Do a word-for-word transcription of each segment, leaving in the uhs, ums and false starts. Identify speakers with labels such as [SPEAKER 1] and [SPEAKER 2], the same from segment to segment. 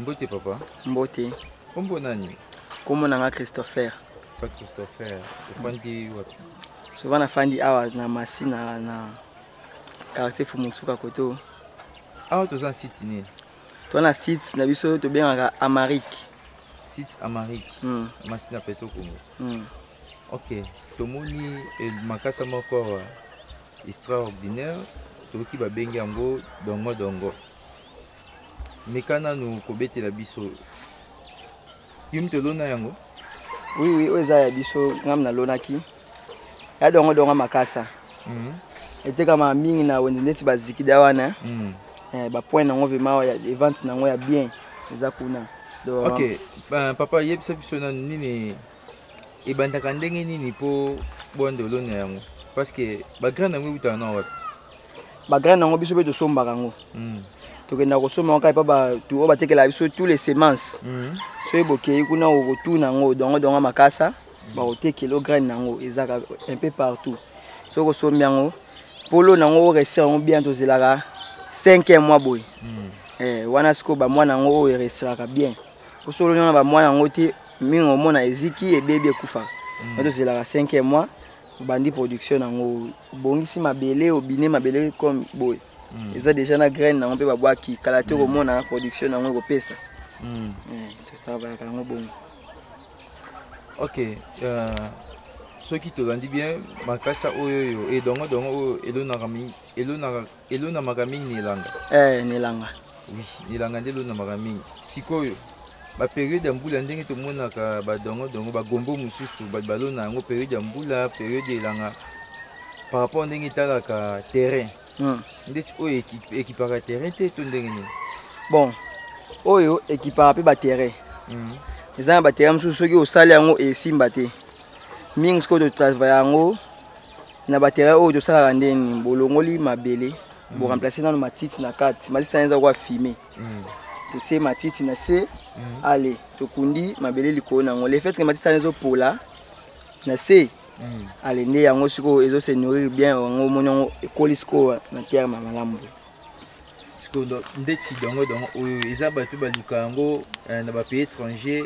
[SPEAKER 1] Mbote papa.
[SPEAKER 2] Mbote.
[SPEAKER 1] Kombo nani?
[SPEAKER 2] Kombo nanga Christopher.
[SPEAKER 1] Pas Christopher. Ufandi wapi?
[SPEAKER 2] Souvent na fandi awa na masi na na quartier Fumutsuka koto.
[SPEAKER 1] Awa toza site ni.
[SPEAKER 2] Tona site na biso to bengaka Amérique.
[SPEAKER 1] Site Amérique.
[SPEAKER 2] Mm.
[SPEAKER 1] Masi na peto Congo.
[SPEAKER 2] Mm.
[SPEAKER 1] OK. Tomoni el makasa moko extraordinaire. Toki ba bengi yango dongo dongo. Mekana no kobete la biso. Yum te lona yango?
[SPEAKER 2] Oui oui, oza ya biso ngam na lonaki. Ya dongo dongo makasa.
[SPEAKER 1] Mhm.
[SPEAKER 2] Ete kama mingi na wende neti bazikida wana.
[SPEAKER 1] Mhm.
[SPEAKER 2] Eh ba point nango vema ya event nango ya bien. Eza kuna.
[SPEAKER 1] Donc OK, ben papa yebisa biso na nini ebandaka ndenge nini po bondo lona yango? Parce que ba grand nango buta na wapi?
[SPEAKER 2] Ba grand nango biso be to somba kango.
[SPEAKER 1] Mhm.
[SPEAKER 2] Tokenda kosoma kai pa ba tu oba tekela biso tous les semences.
[SPEAKER 1] Mhm.
[SPEAKER 2] So eboke kuna okotu nango dongo dongo makasa ba otekela graine nango ezaka un peu partout. So ko sombi yango polo nango rester yango bien to zelaka cinq mois boy.
[SPEAKER 1] Mhm.
[SPEAKER 2] Eh wana siko ba mwana nango restera bien. Ko solo nyona ba mwana nango ti mingo mona eziki e bébé kufa. To zelaka cinq mois bandi production nango bongisi mabele obine mabele comme boy.
[SPEAKER 1] Mm.
[SPEAKER 2] Ils ont déjà la graine na on peut boire qui kalaté au monde na production na ngo pesa.
[SPEAKER 1] Mm.
[SPEAKER 2] Eh tout ça va ka ngo bon.
[SPEAKER 1] OK, euh ce qui te dit bien makasa oyo et dongo dongo elona kami elona elona makami ni langa.
[SPEAKER 2] Eh ni langa.
[SPEAKER 1] Oui, ni langa ndelo na makami. Sikoyo ba période ya mbula ndenge to mona ka ba dongo dongo ba gombo mususu ba balona ngo période ya mbula période elanga par rapport ndenge tala ka terrain.
[SPEAKER 2] Hmm.
[SPEAKER 1] Ndeti oyo équipera terrain te to ndenge ni.
[SPEAKER 2] Bon. Oyo équipera pe ba terrain.
[SPEAKER 1] Mhm.
[SPEAKER 2] Eza ba terrain mususu soki osala yango esimba te. Mingi sko to travailler yango na ba terrain oyo to sala ndeni bolongoli mabele bo remplacer na matiti na kati. Matiti eza kwa fumer.
[SPEAKER 1] Mhm.
[SPEAKER 2] To tie matiti na se allez to kundi mabele liko na ngo le fait que matiti eza pola na se. Mm. Allez, né yango siko ezo se nourrir bien yango monyo ekolisko na terre malamu.
[SPEAKER 1] Siko ndeti dongo dongo oyo eza bato baluka yango na ba pays étranger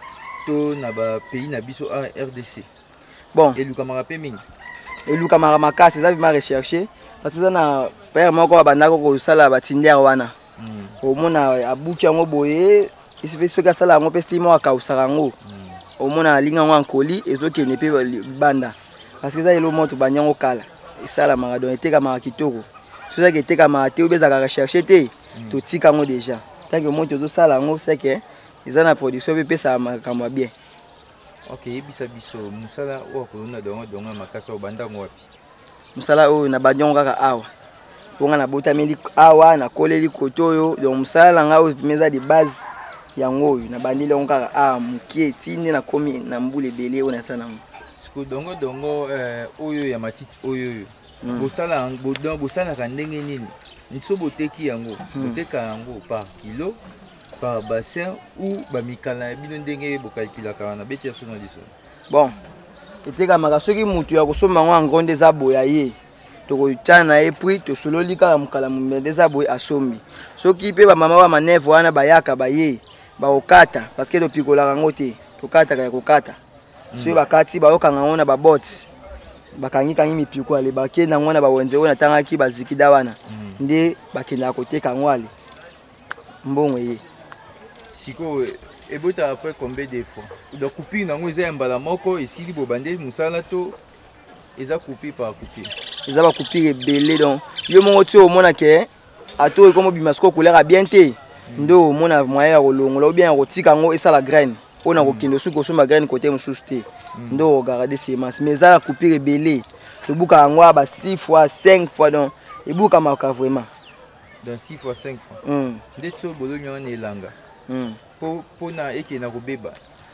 [SPEAKER 1] to na ba pays na biso a R D C.
[SPEAKER 2] Bon,
[SPEAKER 1] eluka marape mingi.
[SPEAKER 2] Eluka maramaka c'est ça vima rechercher parce que na père moko bandako ko sala batindière wana. Mm. Au mona abuki yango boye, il se fait ce que sala yango pestimo akausaka yango. Au mona linga ngo ankoli ezokene pe banda parce que ça elo moto banyango kala et ça la maradon était kama kitoko c'est ça qui était kama te obeza ka rechercher te to tika ngo déjà tant que moto zo sala ngo c'est que ils ont la production pe ça makama bien.
[SPEAKER 1] OK, yebisa biso musala o ko na dongo dongo makasa o banda ngo wapi?
[SPEAKER 2] Musala o na banyango kaka awa ponga na botameli awa na koleli kotoyo donc musala nga o meza de base yango na bandile onka a mukie tine na komi na mbule belé ona sana ngo
[SPEAKER 1] siko dongo dongo euh oyo ya matiti oyo mm. Bosala bodon bosala ka ndenge nini nso boteki yango mm. Boteka yango par kilo par bassin ou ba mikala bino ndenge bokalkila ka na beti ya sona diso.
[SPEAKER 2] Bon eteka maka soki mutu ya kosoma ngo ngonde za boya ye toko tana e puis to sololi ka mukala mumende za boya asombi soki pe ba mama ba manevo wana bayaka baye ba okata parce que to pikola kango te to kata ka kokata so ba kati ba okanga ngona ba bot bakangi kangi mipiko ale bake na ngona ba wenze ona tanga ki bazikida wana nde bakenda koteka ngwale mbongo ye
[SPEAKER 1] siko ebota après combien de fois do couper nango eza mbala moko esili bobande musala to eza couper par couper
[SPEAKER 2] eza ba couper belé donc yo mongo ti o mona ke ato ko mo bimasko couleur bien te ndo mona moya kolongola ou bien kotika ngo esa la graine pona kokendo su kosomba graine côté mususu te ndo regarder semence mais ça couper belé to buka ngo ba six fois cinq fois donc e buka maka vraiment
[SPEAKER 1] dans six fois cinq fois
[SPEAKER 2] mm
[SPEAKER 1] ndetso bolonyo na elanga
[SPEAKER 2] mm
[SPEAKER 1] po pona eke na kobeba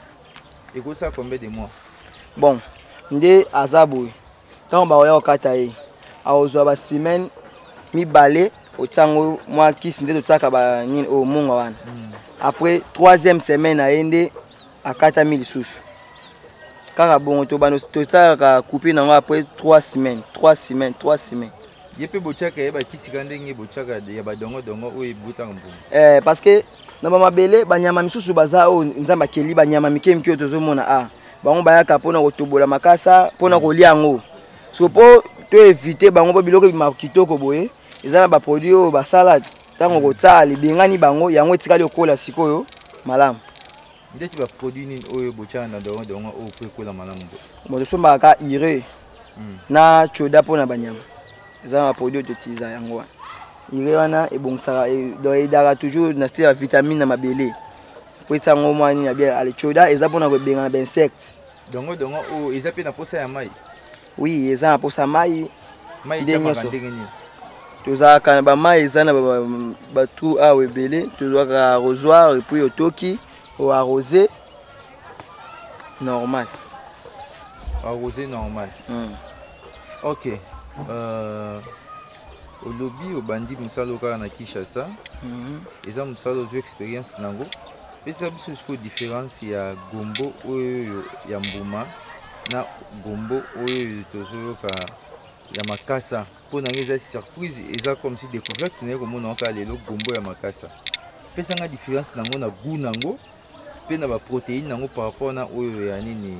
[SPEAKER 1] e ko ça combien de mois
[SPEAKER 2] bon nde azabo quand ba oya okata ye aozwa ba semaine mi balé otango moi kisi nde totaka ba nini o munga wana après troisième semaine aende akata mille sous kaka bon to bano totaka couper nango après trois semaines trois semaines trois semaines
[SPEAKER 1] yepe bochaka yeba kisi kandenge bochaka ya ba dongo dongo o ebuta ngombo
[SPEAKER 2] eh parce que na bamabele banyama misusu baza oyo nzambe akeli banyama mike mike oyo tozomona a bango bayaka mpona kotobola makasa mpona kolia yango so mpo toevite bango mpo biloko ebima kitoko boye eza na baproduit oyo basala ntango kotsala libengani bango yango etikali okola sikoyo malamu
[SPEAKER 1] ndeti baproduit nini oyo botyana na dongo dongo oyo po ekola malamu
[SPEAKER 2] bo tosombaka ire na choda mpona banyama eza na baproduit oyo totiza yango wana ire wana ebongisaka edaka toujours na style ya vitamine na mabele po esango mwa nini ya bien ale choda eza mpona kobenga na bainsecte
[SPEAKER 1] dongo dongo oyo eza mpe na posa ya mai
[SPEAKER 2] oui eza na posa mai
[SPEAKER 1] mai etiamaka ndenge nini
[SPEAKER 2] tozalaka na bamai eza na batrou awa ebele tozwaka arrosoir epuis otoki oarrosé normal
[SPEAKER 1] arrosé normal
[SPEAKER 2] mm.
[SPEAKER 1] Ok euh, olobi obandi mosala okaka na Kinshasa
[SPEAKER 2] mm -hmm.
[SPEAKER 1] eza mosala ozwa expérience nango pesa biso sikoyo différence ya gombo oyo ya mbuma na gombo oyo tozoyoka ya makasa mpo nango eza surprise eza comme si découverte naye komona oka lelo gombo ya makasa pesa nga différence nango na goût nango mpe na baprotéine nango par rapport na oyo ya nini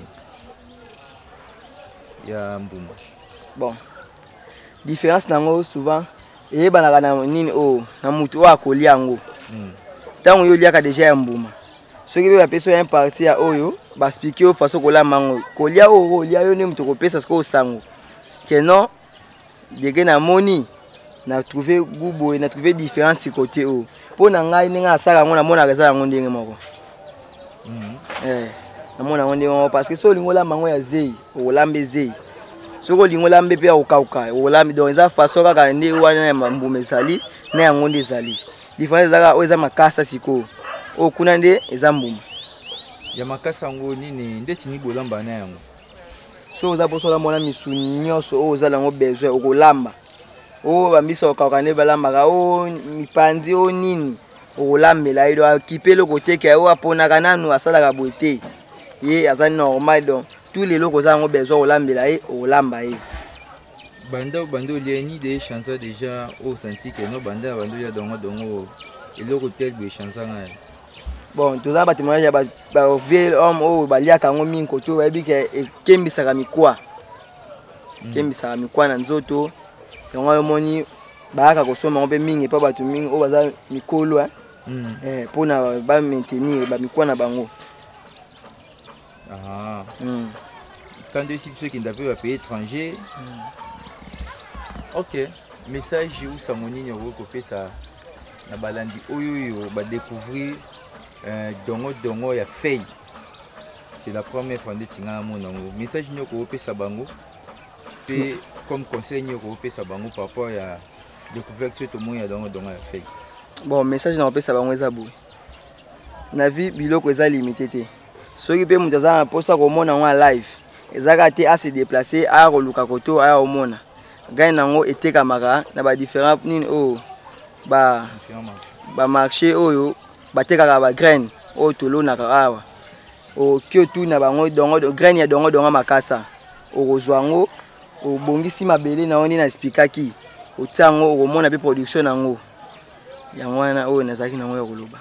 [SPEAKER 1] ya mbuma
[SPEAKER 2] bon différence nango souvent eyebanaka na nini oyo na mutu oyo akolia yango ntango yo oliaka deja ya mbuma soki mpe bapesa oyo imparti ya oyo baspike oyo faso kolamba yango kolia oyo olia yo nde mutu kopesa sikoyo sango ke non deke namoni na trouve goût boye na trouve différence côté oyo mpo na ngai ndenge asala yango namonaka eza yango ndenge moko namona yango ndenge moko parce que so olingi olamba yango ya zei okolamba ezei soki olingi olamba mpe ya kokauka okolambi donc eza faso kaka nde wana ya mbuma ezali na yango nde ezali différence ezaka oyo eza makasa sikoyo oyo kuna nde eza mbuma
[SPEAKER 1] ya makasa yango nini ndeti ni bolamba na yango
[SPEAKER 2] so oza poso olamba wana misuni nyonso oyo ozala yango besoin okolamba oyo bambisa okauka nde balambaka oyo mipanzi oyo nini okolambela ye do akipe eloko teke oyo aponaka nanu asalaka boye te ye aza normal donc tous les eloko oza yango besoin okolambela ye okolamba ye
[SPEAKER 1] banda banda olia ni de chansa déjà oyo santi ke no banda banda olia dongo dongo eloko tel boye chansa ngai
[SPEAKER 2] bon toza batémoignage ya bavieux homme oyo baliaka yango mingi koto bayebi ke ekembisaka mikwa ekembisaka mikwa na nzoto yango omoni bayaka kosomba yango mpe mingi mpo bato mingi oyo baza mikolo mpona bamaintenir bamikwa na bango
[SPEAKER 1] kando esi biso ekenda mpe bapays étranger ok message usango nini okoki kopesa na balandi oyo oyo badécouvrir Euh, dongo dongo ya feuille c'est la première fois ndeti nga namona yango message nini okopesa bango mpe comme conseil nini okopesa bango par rapport ya découverte tomoni ya dongo dongo ya feuille
[SPEAKER 2] bon message nakopesa bango eza boye na vie biloko eza limité te soki mpe moto aza na mposa komona yango ya live ezaka te ase déplacer aya koluka koto aya komona gani nango etekamaka na badifférent nini oyo bamarché oyo batekaka bagraine oyo tolonaka awa oki otuna bango dongo graine ya dongo dongo makasa okozwa yango obongisi mabele na yango nde naspikaki otia yango okomona mpe production yango yango wana oyo nazalaki nango ya koloba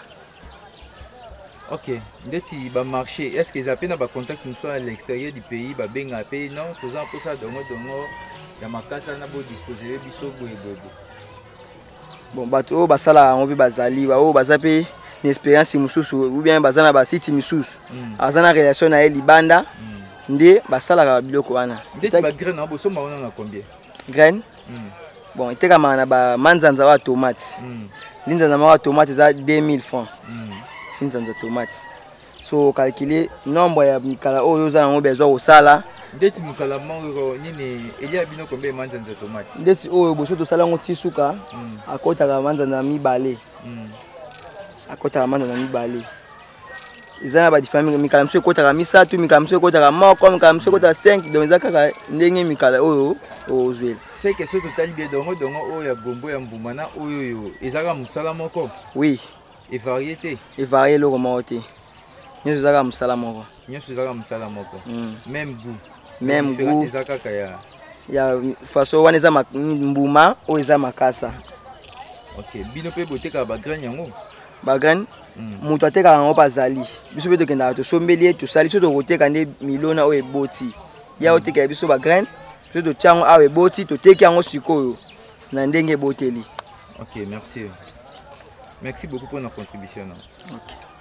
[SPEAKER 1] ok ndeti bamarché est ce que eza mpe na bacontact mosusu à l'extérieur du pays babengaka mpe non toza mposa dongo dongo ya makasa na bodisposere biso boyeboyebo
[SPEAKER 2] bon bato oyo basalaka yango mpe bazali oyo baza mpe na expérience mosusu ou bien baza na basite misusu aza na relation na ye libanda nde basalaka biloko wana
[SPEAKER 1] ndeti bagraine na bosomba wana na combien
[SPEAKER 2] graine bon etekamaka na bamanzanza wa tomate linzanza moko ya tomate eza deux mille francs linzanza tomate so calculer nombre ya mikala oyo oza nango besoin kosala
[SPEAKER 1] ndeti mikala moko nini elia bino combien manzanza tomate
[SPEAKER 2] ndeti oyo boso tosala yango ti suka akotaka manzanza mibale akotaka manzanza mibale eza na badiférent mikala mosusu ekotaka misato mikala mosusu ekotaka moko mikala mosusu ekotaka cinq donc eza kaka ndenge mikala oyo ozwela
[SPEAKER 1] c'est que soki totali bien dongo dongo oyo ya gombo ya mbuma na oyo oyo ezaka mosala moko
[SPEAKER 2] oui
[SPEAKER 1] evarie te
[SPEAKER 2] evarie eloko moko te nyonso ezaka mosala moko
[SPEAKER 1] nyonso ezaka mosala moko même goût
[SPEAKER 2] même goût
[SPEAKER 1] eza kaka ya
[SPEAKER 2] ya façon wana eza mbuma oyo eza makasa
[SPEAKER 1] ok bino mpe botekaka bagraine yango
[SPEAKER 2] bagraine moto atekaka yango bazali biso mpe tokendaka tosombeli tosali biso tokoteka nde milona oyo eboti ya otekaka biso bagraine biso totia yango awa eboti toteki yango sikoyo na ndenge eboteli.
[SPEAKER 1] Ok, merci. Merci beaucoup pour notre contribution.
[SPEAKER 2] Ok.